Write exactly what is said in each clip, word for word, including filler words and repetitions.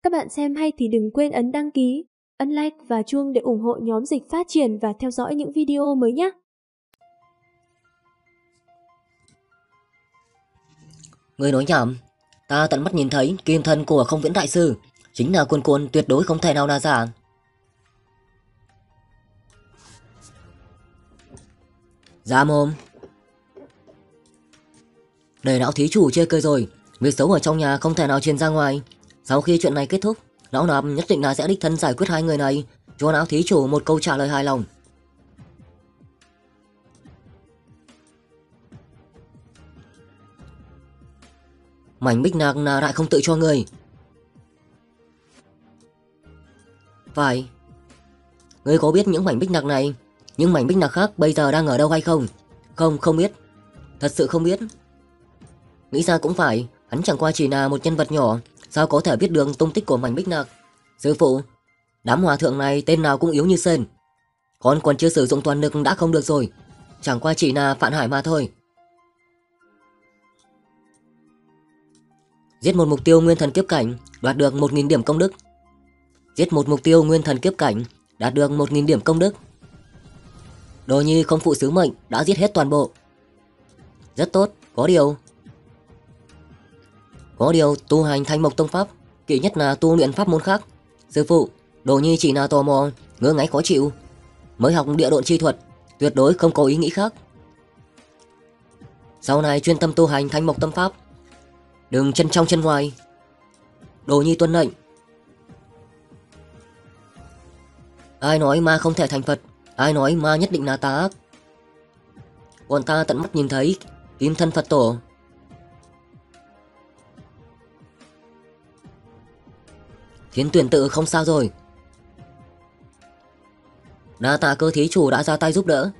Các bạn xem hay thì đừng quên ấn đăng ký, ấn like và chuông để ủng hộ nhóm Dịch Phát Triển và theo dõi những video mới nhé. Người nói nhảm, ta tận mắt nhìn thấy kim thân của Không Viễn Đại Sư, chính là cuồn cuộn tuyệt đối không thể nào là giả. Ra mồm. Để lão thí chủ chê cười rồi, việc xấu ở trong nhà không thể nào truyền ra ngoài. Sau khi chuyện này kết thúc, lão nạp nhất định là sẽ đích thân giải quyết hai người này, cho lão thí chủ một câu trả lời hài lòng. Mảnh bích nạc là lại không tự cho người. Phải. Ngươi có biết những mảnh bích nạc này, những mảnh bích nạc khác bây giờ đang ở đâu hay không? Không, không biết. Thật sự không biết. Nghĩ ra cũng phải, hắn chẳng qua chỉ là một nhân vật nhỏ, sao có thể biết được tung tích của mảnh bích nạc. Sư phụ, đám hòa thượng này tên nào cũng yếu như sên. Con còn chưa sử dụng toàn lực đã không được rồi, chẳng qua chỉ là Phản Hải mà thôi. Giết một mục tiêu nguyên thần kiếp cảnh, đoạt được một nghìn điểm công đức. Giết một mục tiêu nguyên thần kiếp cảnh, đạt được một nghìn điểm công đức. Đồ Nhi không phụ sứ mệnh, đã giết hết toàn bộ. Rất tốt, có điều Có điều tu hành Thanh Mộc Tông Pháp, kỵ nhất là tu luyện pháp môn khác. Sư phụ, Đồ Nhi chỉ là tò mò, ngứa ngáy khó chịu, mới học địa độn chi thuật, tuyệt đối không có ý nghĩ khác. Sau này chuyên tâm tu hành Thanh Mộc Tâm Pháp, đừng chân trong chân ngoài. Đồ Nhi tuân lệnh. Ai nói ma không thể thành Phật, ai nói ma nhất định là tà ác. Còn ta tận mắt nhìn thấy kim thân Phật tổ. Thiên Tuyển Tự không sao rồi. Đa tạ Cơ thí chủ đã ra tay giúp đỡ.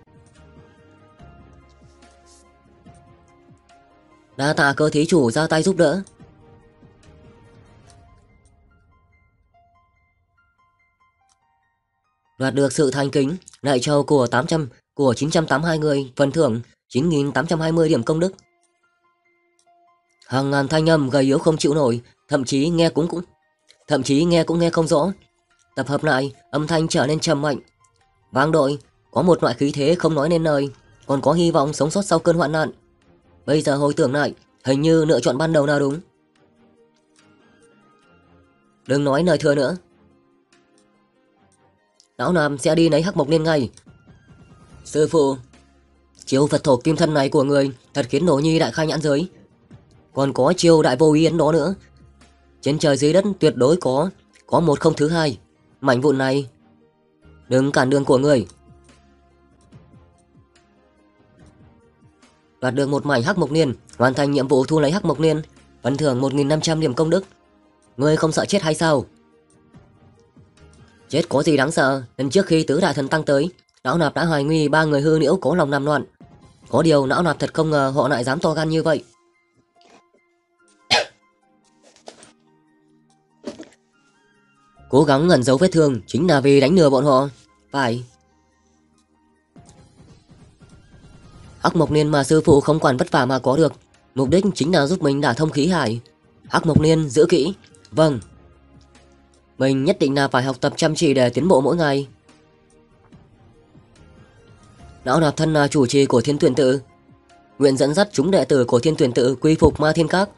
Đa tạ Cơ thí chủ ra tay giúp đỡ. Đoạt được sự thành kính đại châu của tám trăm của chín trăm tám mươi hai người, phần thưởng chín nghìn tám trăm hai mươi điểm công đức. Hàng ngàn thanh âm gầy yếu không chịu nổi, thậm chí nghe cũng cũng thậm chí nghe cũng nghe không rõ. Tập hợp lại, âm thanh trở nên trầm mạnh, vang dội, có một loại khí thế không nói nên lời, còn có hy vọng sống sót sau cơn hoạn nạn. Bây giờ hồi tưởng lại, hình như lựa chọn ban đầu là đúng. Đừng nói lời thừa nữa. Lão Nam sẽ đi lấy Hắc Mộc Liên ngay. Sư phụ, chiêu Phật thổ kim thân này của người thật khiến Đồ Nhi đại khai nhãn giới. Còn có chiêu đại vô ý ấn đó nữa. Trên trời dưới đất tuyệt đối có Có một không thứ hai. Mảnh vụn này đừng cản đường của người. Đoạt được một mảnh Hắc Mộc Liên, hoàn thành nhiệm vụ thu lấy Hắc Mộc Liên, phần thưởng một nghìn năm trăm điểm công đức. Ngươi không sợ chết hay sao? Chết có gì đáng sợ, lần trước khi tứ đại thần tăng tới, Lão Nạp đã hoài nghi ba người hư nhiễu có lòng làm loạn. Có điều Lão Nạp thật không ngờ họ lại dám to gan như vậy. Cố gắng ẩn giấu vết thương chính là vì đánh lừa bọn họ. Phải. Hắc Mộc Liên mà sư phụ không quản vất vả mà có được, mục đích chính là giúp mình đả thông khí hải. Hắc Mộc Liên giữ kỹ. Vâng. Mình nhất định là phải học tập chăm chỉ để tiến bộ mỗi ngày. Lão Nạp thân là chủ trì của Thiên Tuyển Tự, nguyện dẫn dắt chúng đệ tử của Thiên Tuyển Tự quy phục Ma Thiên Các.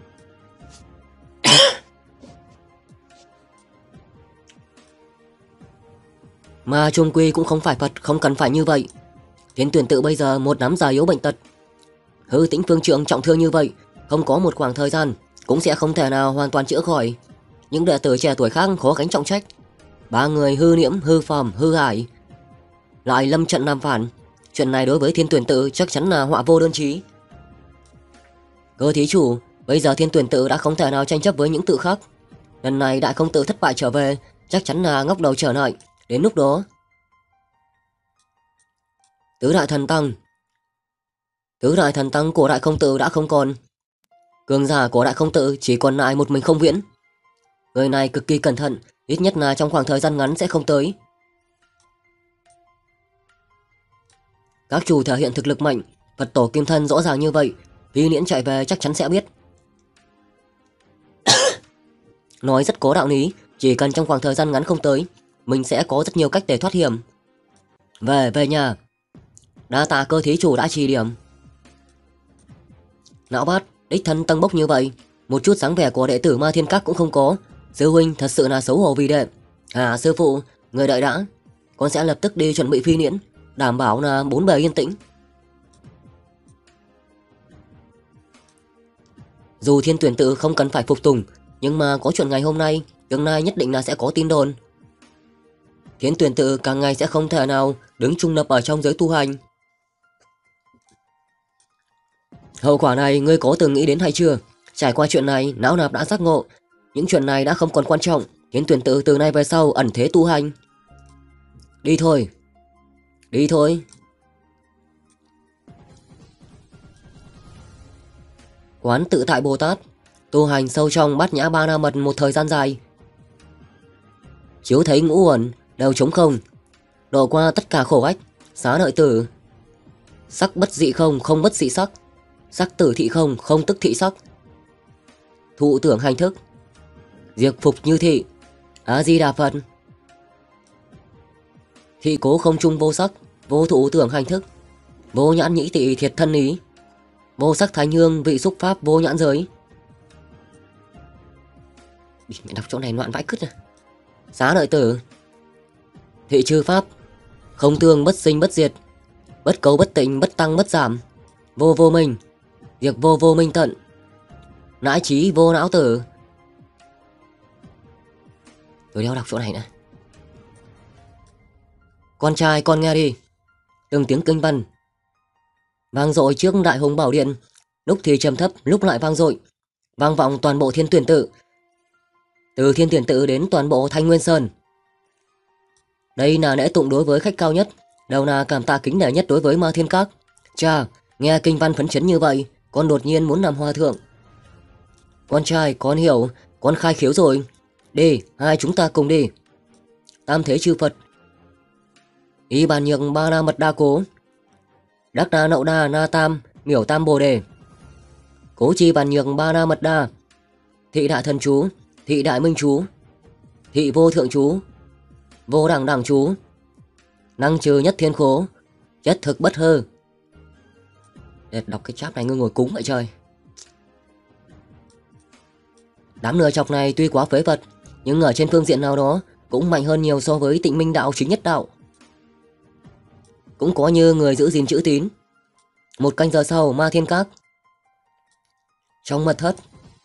Mà chung quy cũng không phải Phật, không cần phải như vậy. Thiên Tuyển Tự bây giờ một đám già yếu bệnh tật, Hư Tĩnh Phương Trượng trọng thương như vậy, không có một khoảng thời gian cũng sẽ không thể nào hoàn toàn chữa khỏi. Những đệ tử trẻ tuổi khác khó gánh trọng trách. Ba người hư nhiễm, hư phàm, hư hải lại lâm trận làm phản. Chuyện này đối với Thiên Tuyển Tự chắc chắn là họa vô đơn chí. Cơ thí chủ, bây giờ Thiên Tuyển Tự đã không thể nào tranh chấp với những tự khác. Lần này đại công tử thất bại trở về, chắc chắn là ngóc đầu trở lại. Đến lúc đó Tứ đại thần tăng Tứ đại thần tăng của đại công tử đã không còn. Cường giả của đại công tử chỉ còn lại một mình Không Viễn. Người này cực kỳ cẩn thận, ít nhất là trong khoảng thời gian ngắn sẽ không tới. Các chủ thể hiện thực lực mạnh, Phật tổ kim thân rõ ràng như vậy, Phi Liễn chạy về chắc chắn sẽ biết. Nói rất có đạo lý, chỉ cần trong khoảng thời gian ngắn không tới, mình sẽ có rất nhiều cách để thoát hiểm. Về, về nhà. Đa tạ cơ thí chủ đã chỉ điểm. Não bát, đích thân tăng bốc như vậy, một chút dáng vẻ của đệ tử Ma Thiên Các cũng không có. Sư huynh thật sự là xấu hổ vì đệ. À sư phụ, người đợi đã. Con sẽ lập tức đi chuẩn bị phi niễn, đảm bảo là bốn bề yên tĩnh. Dù Thiên Tuyển Tự không cần phải phục tùng, nhưng mà có chuyện ngày hôm nay, tương lai nhất định là sẽ có tin đồn. Thiên Tuyển Tự càng ngày sẽ không thể nào đứng trung lập ở trong giới tu hành. Hậu quả này ngươi có từng nghĩ đến hay chưa? Trải qua chuyện này, Não Nạp đã giác ngộ, những chuyện này đã không còn quan trọng. Thiên Tuyển Tự từ nay về sau ẩn thế tu hành. Đi thôi. Đi thôi. Quán Tự Tại Bồ Tát, tu hành sâu trong Bát Nhã Ba Na Mật một thời gian dài. Chiếu thấy ngũ uẩn đều trống không, độ qua tất cả khổ ách, xá lợi tử. Sắc bất dị không, không bất dị sắc. Sắc tử thị không, không tức thị sắc. Thụ tưởng hành thức, diệt phục như thị. A Di Đà Phật. Thị cố không chung vô sắc, vô thụ tưởng hành thức, vô nhãn nhĩ tị thiệt thân ý, vô sắc thánh hương vị xúc pháp vô nhãn giới. Mẹ đọc chỗ này loạn vãi cứt à. Xá lợi tử, thị chư pháp, không tương bất sinh bất diệt, bất cấu bất tịnh bất tăng bất giảm, vô vô minh, diệt vô vô minh tận, nãi trí vô não tử. Tôi đeo đọc chỗ này nữa. Con trai con nghe đi. Từng tiếng kinh văn vang dội trước Đại Hùng Bảo Điện, lúc thì trầm thấp, lúc lại vang dội, vang vọng toàn bộ Thiên Tuyển Tự, từ Thiên Tuyển Tự đến toàn bộ Thanh Nguyên Sơn. Đây là lễ tụng đối với khách cao nhất, đều là cảm tạ kính nể nhất đối với Ma Thiên Các. Cha, nghe kinh văn phấn chấn như vậy, con đột nhiên muốn làm hòa thượng. Con trai, con hiểu, con khai khiếu rồi. Đi, hai chúng ta cùng đi. Tam thế chư Phật, Y Bàn Nhược Ba Na Mật Đa Cố, Đắc Đa Nậu Đa Na Tam Miểu Tam Bồ Đề, Cố Chi Bàn Nhược Ba Na Mật Đa, Thị Đại Thần Chú, Thị Đại Minh Chú, Thị Vô Thượng Chú, Vô Đẳng Đẳng Chú, Năng Trừ Nhất Thiên Khố, Chất Thực Bất Hư. Để đọc cái cháp này ngươi ngồi cúng vậy trời. Đám nửa chọc này tuy quá phế vật, nhưng ở trên phương diện nào đó cũng mạnh hơn nhiều so với Tịnh Minh Đạo chính nhất đạo. Cũng có như người giữ gìn chữ tín. Một canh giờ sau, Ma Thiên Các. Trong mật thất,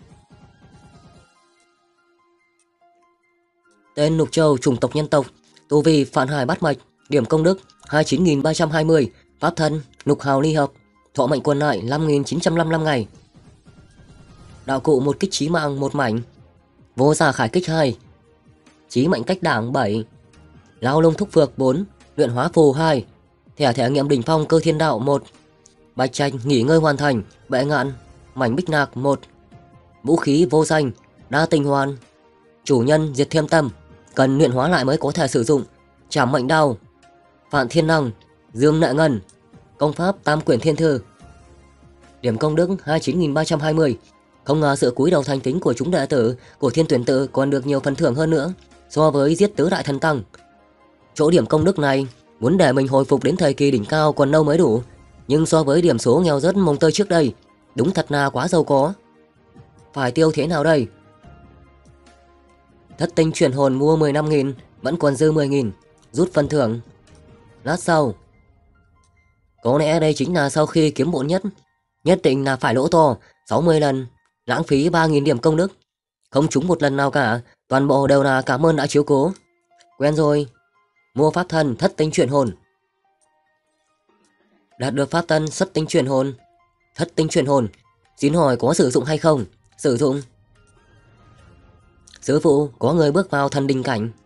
tên Lục Châu, chủng tộc nhân tộc, tu vi Phạn Hải Bát Mạch, điểm công đức hai mươi chín nghìn ba trăm hai mươi, pháp thân Lục Hào Ly Hợp, thọ mệnh quần lại năm nghìn chín trăm lẻ năm ngày. Đạo cụ một kích chí mạng một mảnh, vô giả khải kích hai, chí mệnh cách đảng bảy, lao lông thúc phược bốn, luyện hóa phù hai, thẻ thể nghiệm đỉnh phong cơ thiên đạo một, bạch trạch nghỉ ngơi hoàn thành, bệ ngạn mảnh bích nạc một, vũ khí vô danh đa tình hoàn, chủ nhân diệt thiêm tâm, cần luyện hóa lại mới có thể sử dụng, trảm mệnh đao, Phạn Thiên Năng, dương nợ ngân, công pháp tam quyển thiên thư. Điểm công đức hai mươi chín nghìn ba trăm hai mươi. Không ngờ sự cúi đầu thành kính của chúng đệ tử của Thiên Tuyển Tự còn được nhiều phần thưởng hơn nữa so với giết tứ đại thần tăng. Chỗ điểm công đức này muốn để mình hồi phục đến thời kỳ đỉnh cao còn lâu mới đủ, nhưng so với điểm số nghèo rớt mồng tơi trước đây, đúng thật là quá giàu có. Phải tiêu thế nào đây? Thất tinh chuyển hồn mua mười lăm nghìn, vẫn còn dư mười nghìn, rút phần thưởng. Lát sau. Có lẽ đây chính là sau khi kiếm bộn nhất, nhất định là phải lỗ to sáu mươi lần, lãng phí ba nghìn điểm công đức, không trúng một lần nào cả, toàn bộ đều là cảm ơn đã chiếu cố. Quen rồi. Mua pháp thân thất tinh chuyển hồn. Đạt được pháp thân thất tinh chuyển hồn. Thất tinh chuyển hồn, xin hỏi có sử dụng hay không? Sử dụng. Sư phụ, có người bước vào thần đình cảnh.